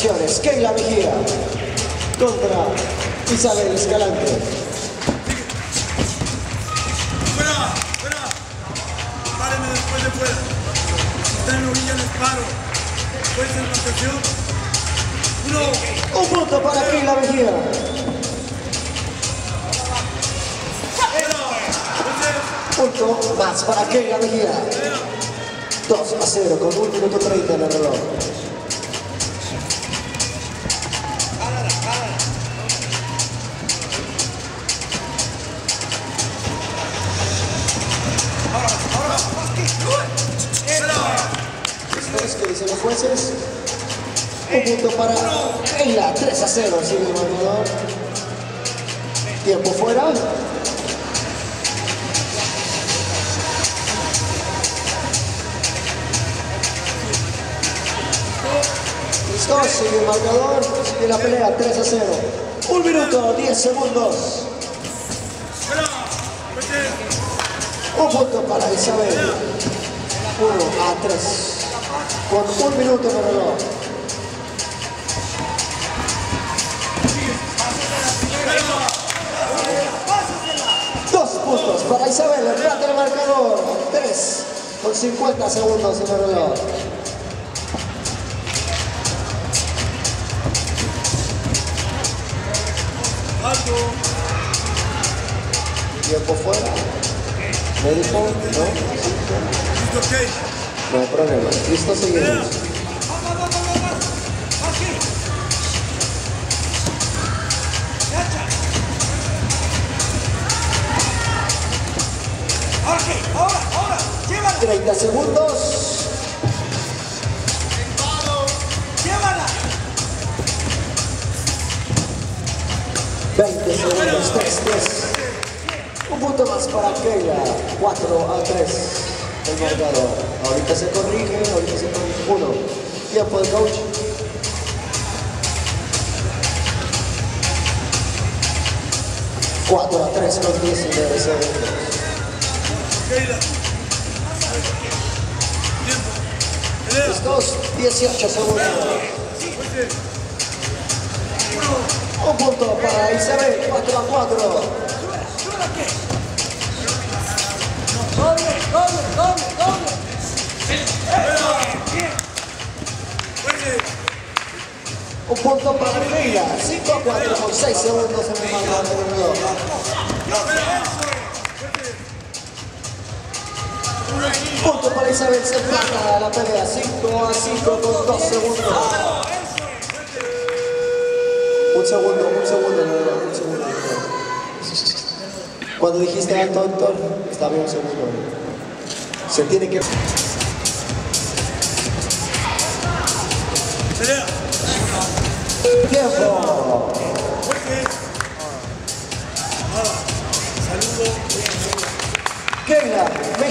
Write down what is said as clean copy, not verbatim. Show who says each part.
Speaker 1: acciones. Keila Mejía contra Isabel Escalante.
Speaker 2: Fuera, fuera. Párenme después de fuera. Está en la orilla, les paro. Puede ser rotación.
Speaker 1: Un punto para Keila Mejía. Punto más para Keila Mejía. 2-0 con 1 minuto 30 en el reloj. ¿Qué dicen los jueces? Un punto para Keila, 3-0, sigue el marcador. Tiempo fuera. Listo, sigue el marcador, sigue la pelea, 3-0. 1 minuto, 10 segundos. Un punto para Isabel. 1-3. Con 1 minuto en el reloj. Dos puntos para Isabel, empate el marcador. 3 con 50 segundos en el reloj. Tiempo fuera. ¿Médico? ¿No? No hay problema. Listo, seguimos.
Speaker 3: Ahora, llévala.
Speaker 1: 30 segundos.
Speaker 3: Llévala.
Speaker 1: 20 segundos, 3-3. Un punto más para Keila, 4-3 el marcador. Ahorita se corrige, 1. Tiempo del coach. (4-3 en los 19 segundos. Listos, 18 segundos. Un punto para Isabel, 4-4.
Speaker 3: Doble.
Speaker 1: Un punto para Keila, 5-4 con 6 segundos en el marcador del reloj. Punto para Isabel, se empata la pelea, 5-5 con 2 segundos. Un segundo en el reloj, un segundo. Cuando dijiste alto, Héctor, está bien un segundo. Se tiene que... ¡Tiempo!
Speaker 2: Saludos.
Speaker 1: Keila